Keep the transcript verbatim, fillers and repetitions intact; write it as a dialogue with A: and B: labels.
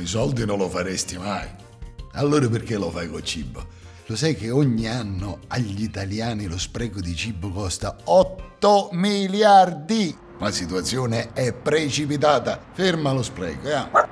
A: i soldi non lo faresti mai. Allora perché lo fai col cibo? Lo sai che ogni anno agli italiani lo spreco di cibo costa otto miliardi? La situazione è precipitata. Ferma lo spreco, eh?